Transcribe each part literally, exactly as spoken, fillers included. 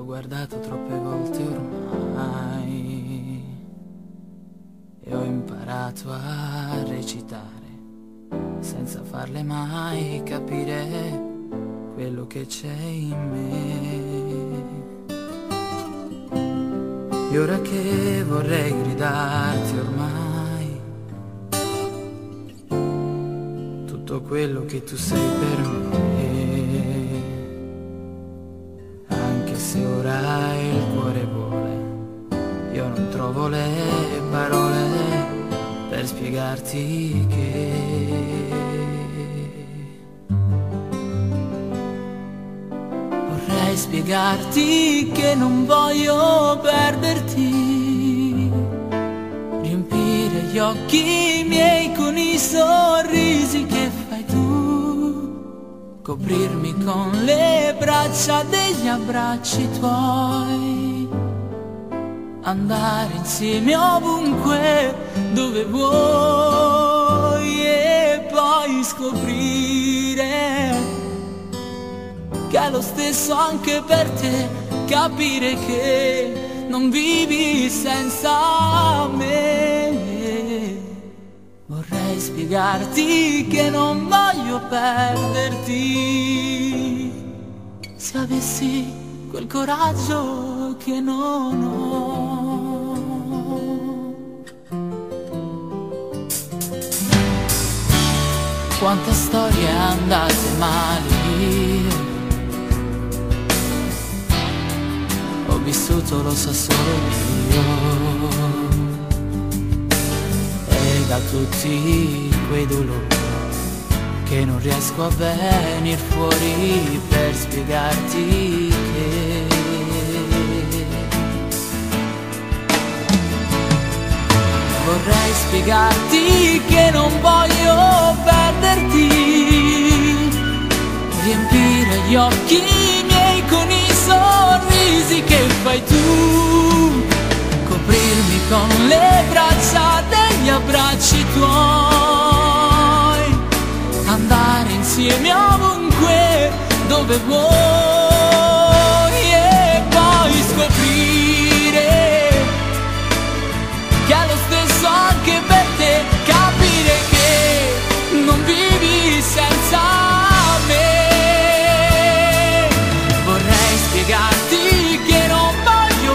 guardato troppe volte ormai e ho imparato a recitare senza farle mai capire quello che c'è in me. E ora che vorrei gridarti ormai tutto quello che tu sei per me, anche se ora il cuore vuole, io non trovo le parole per spiegarti che vorrei spiegarti che non voglio perderti, riempire gli occhi miei con i sorrisi che fai tu, coprirmi con le braccia degli abbracci tuoi, andare insieme ovunque dove vuoi e poi scoprire che è lo stesso anche per te, capire che non vivi senza me. Vorrei spiegarti che non voglio perderti, se avessi quel coraggio che non ho. Quante storie andate male ho vissuto, lo so solo io, e da tutti quei dolori che non riesco a venir fuori per spiegarti che vorrei spiegarti che non voglio perderti, riempire gli occhi miei con i sorrisi che fai tu, coprirmi con le braccia degli abbracci tuoi, andare insieme ovunque dove vuoi e poi scoprire che è lo stesso anche per te, capire che non vivi senza me. Vorrei spiegarti che non voglio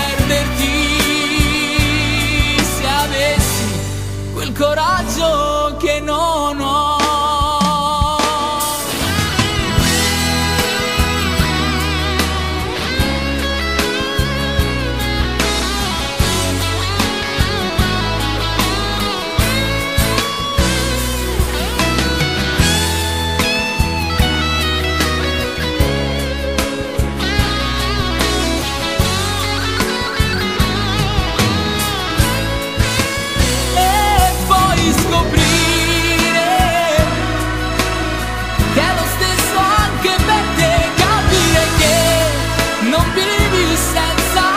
perderti, se avessi quel coraggio che non ho. Senza